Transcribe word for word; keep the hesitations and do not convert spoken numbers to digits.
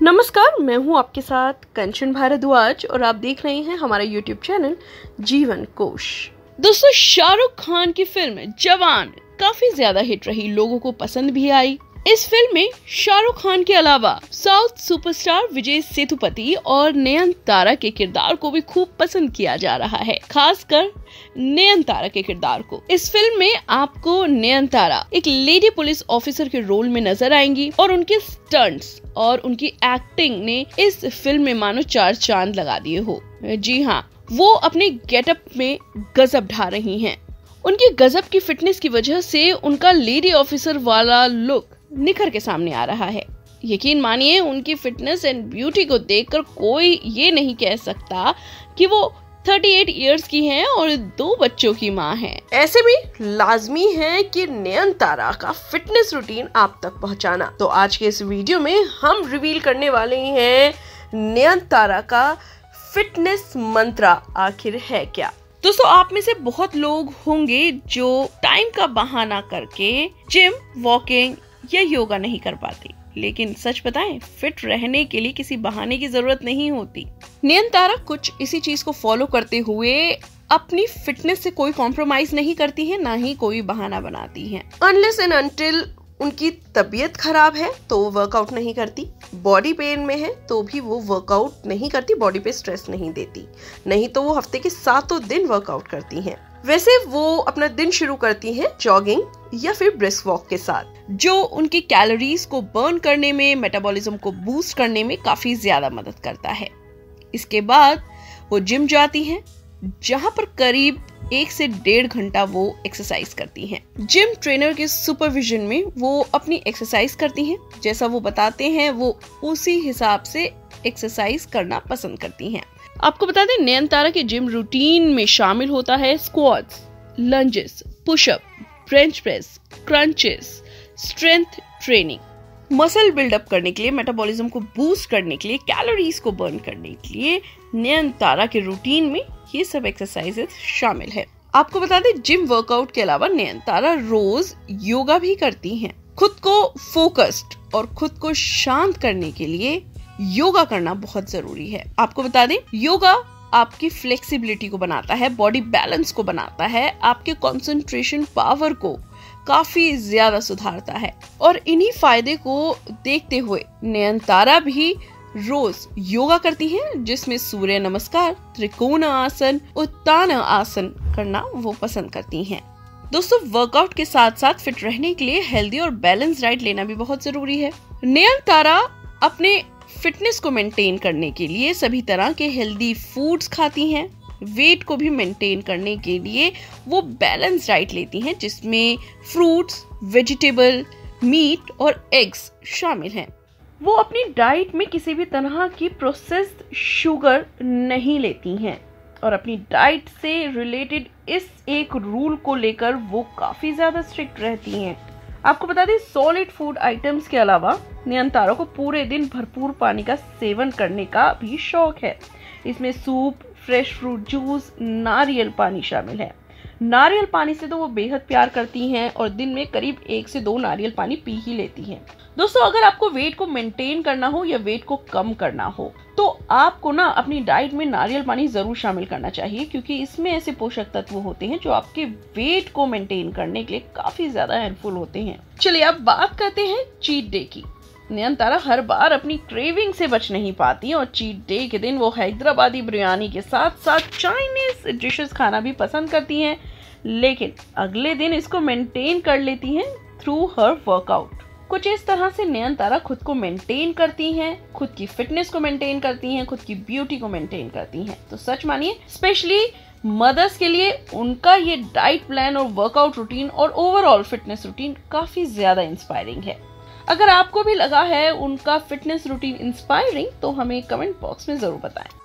नमस्कार, मैं हूं आपके साथ कंचन भारद्वाज और आप देख रहे हैं हमारा यूट्यूब चैनल जीवन कोश। दोस्तों, शाहरुख खान की फिल्म जवान काफी ज्यादा हिट रही, लोगों को पसंद भी आई। इस फिल्म में शाहरुख खान के अलावा साउथ सुपरस्टार विजय सेतुपति और नयनतारा के किरदार को भी खूब पसंद किया जा रहा है, खासकर नयनतारा के किरदार को। इस फिल्म में आपको नयनतारा एक लेडी पुलिस ऑफिसर के रोल में नजर आएंगी और उनके स्टंट्स और उनकी एक्टिंग ने इस फिल्म में मानो चार चांद लगा दिए हो। जी हाँ, वो अपने गेटअप में गजब ढा रही हैं। उनकी गजब की फिटनेस की वजह से उनका लेडी ऑफिसर वाला लुक निखर के सामने आ रहा है। यकीन मानिए, उनकी फिटनेस एंड ब्यूटी को देखकर कोई ये नहीं कह सकता कि वो अड़तीस इयर्स की हैं और दो बच्चों की मां हैं। ऐसे में लाजमी है कि नयनतारा का फिटनेस रूटीन आप तक पहुंचाना। तो आज के इस वीडियो में हम रिवील करने वाले हैं नयनतारा का फिटनेस मंत्र आखिर है क्या। दोस्तों, आप में से बहुत लोग होंगे जो टाइम का बहाना करके जिम, वॉकिंग या योगा नहीं कर पाते, लेकिन सच बताएं, फिट रहने के लिए किसी बहाने की जरूरत नहीं होती। नयनतारा कुछ इसी चीज को फॉलो करते हुए अपनी फिटनेस से कोई कॉम्प्रोमाइज नहीं करती है, ना ही कोई बहाना बनाती है। अनलेस एंड अनटिल उनकी तबीयत खराब है तो वो वर्कआउट नहीं करती, बॉडी पेन में है तो भी वो वर्कआउट नहीं करती, बॉडी पे स्ट्रेस नहीं देती, नहीं तो वो हफ्ते के सातों दिन वर्कआउट करती हैं। वैसे वो अपना दिन शुरू करती हैं जॉगिंग या फिर ब्रिस्क वॉक के साथ, जो उनकी कैलोरीज को बर्न करने में, मेटाबॉलिज्म को बूस्ट करने में काफी ज्यादा मदद करता है। इसके बाद वो जिम जाती हैं, जहां पर करीब एक से डेढ़ घंटा वो एक्सरसाइज करती हैं। जिम ट्रेनर के सुपरविजन में वो अपनी एक्सरसाइज करती हैं। जैसा वो बताते हैं वो उसी हिसाब से एक्सरसाइज करना पसंद करती हैं। आपको बता दें, नयनतारा के जिम रूटीन में शामिल होता है squats, lunges, pushup, bench press, crunches, strength training. Muscle buildup करने के लिए, मेटाबॉलिज्म को बूस्ट करने के लिए, कैलोरीज को बर्न करने के लिए नयनतारा के रूटीन में ये सब एक्सरसाइजेस शामिल है। आपको बता दें, जिम वर्कआउट के अलावा नयनतारा रोज योगा भी करती हैं। खुद को फोकस्ड और खुद को शांत करने के लिए योगा करना बहुत जरूरी है। आपको बता दें, योगा आपकी फ्लेक्सिबिलिटी को बनाता है, बॉडी बैलेंस को बनाता है, आपके कंसंट्रेशन पावर को काफी ज्यादा सुधारता है। और इन्हीं फायदे को देखते हुए नयनतारा भी रोज योगा करती हैं, जिसमें सूर्य नमस्कार, त्रिकोण आसन, उत्तान आसन करना वो पसंद करती हैं। दोस्तों, वर्कआउट के साथ साथ फिट रहने के लिए हेल्दी और बैलेंस डाइट लेना भी बहुत जरूरी है। नयनतारा अपने फिटनेस को मेंटेन करने के लिए सभी तरह के हेल्दी फूड्स खाती हैं। वेट को भी मेंटेन करने के लिए वो बैलेंस डाइट लेती हैं, जिसमें फ्रूट्स, वेजिटेबल, मीट और एग्स शामिल हैं। वो अपनी डाइट में किसी भी तरह की प्रोसेस्ड शुगर नहीं लेती हैं और अपनी डाइट से रिलेटेड इस एक रूल को लेकर वो काफी ज्यादा स्ट्रिक्ट रहती हैं। आपको बता दें, सॉलिड फूड आइटम्स के अलावा नयनतारा को पूरे दिन भरपूर पानी का सेवन करने का भी शौक है। इसमें सूप, फ्रेश फ्रूट जूस, नारियल पानी शामिल है। नारियल पानी से तो वो बेहद प्यार करती हैं और दिन में करीब एक से दो नारियल पानी पी ही लेती हैं। दोस्तों, अगर आपको वेट को मेंटेन करना हो या वेट को कम करना हो तो आपको ना अपनी डाइट में नारियल पानी जरूर शामिल करना चाहिए, क्योंकि इसमें ऐसे पोषक तत्व होते हैं जो आपके वेट को मेंटेन करने के लिए काफी ज्यादा हेल्पफुल होते हैं। चलिए अब बात करते हैं चीट डे की। नयनतारा हर बार अपनी क्रेविंग से बच नहीं पाती और चीट डे के दिन वो हैदराबादी बिरयानी के साथ साथ चाइनीज डिशेस खाना भी पसंद करती हैं, लेकिन अगले दिन इसको मेंटेन कर लेती हैं थ्रू हर वर्कआउट। कुछ इस तरह से नयनतारा खुद को मेंटेन करती हैं, खुद की फिटनेस को मेंटेन करती हैं, खुद की ब्यूटी को मेंटेन करती हैं। तो सच मानिए, स्पेशली मदर्स के लिए उनका ये डाइट प्लान और वर्कआउट रूटीन और ओवरऑल फिटनेस रूटीन काफी ज्यादा इंस्पायरिंग है। अगर आपको भी लगा है उनका फिटनेस रूटीन इंस्पायरिंग तो हमें कमेंट बॉक्स में जरूर बताएं।